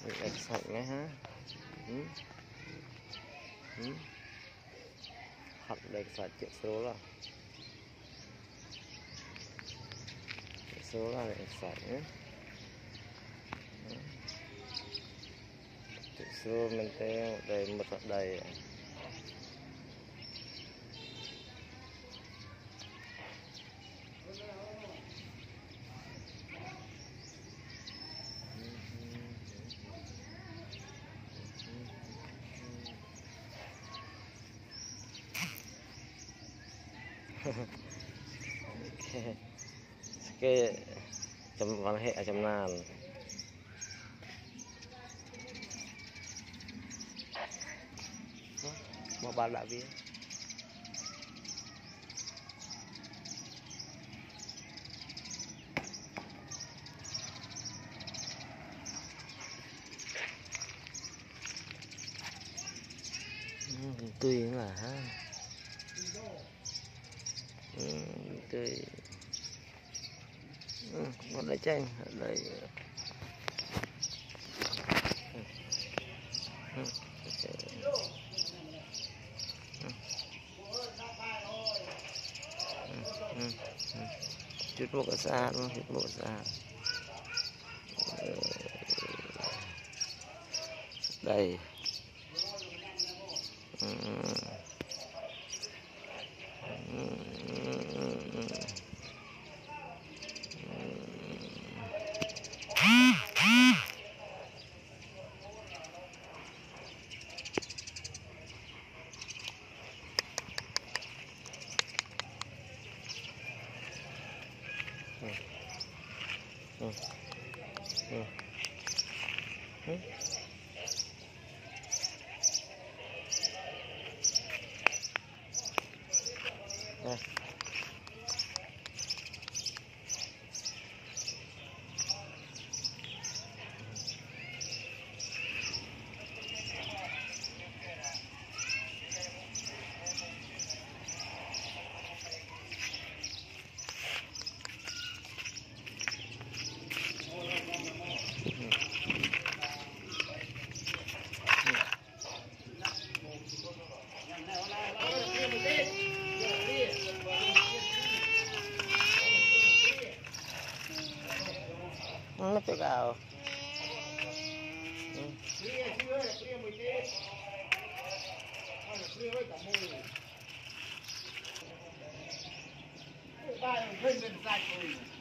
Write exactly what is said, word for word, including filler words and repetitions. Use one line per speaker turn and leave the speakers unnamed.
Đẹp sạch nghe ha. Ừ. Ừ. Hạt đẹp sạch chữ số là chữ số là đẹp sạch nhé. Chữ số mình thấy đầy một thật đầy. cái cái chấm văn hệ chấm nàn một bạn đã biết tùy là ha tùy một lấy chanh lấy chút một cái xa luôn, chút một xa đây. Ừ. Ừ. Ừ. Đây. Nó pegado. Mm.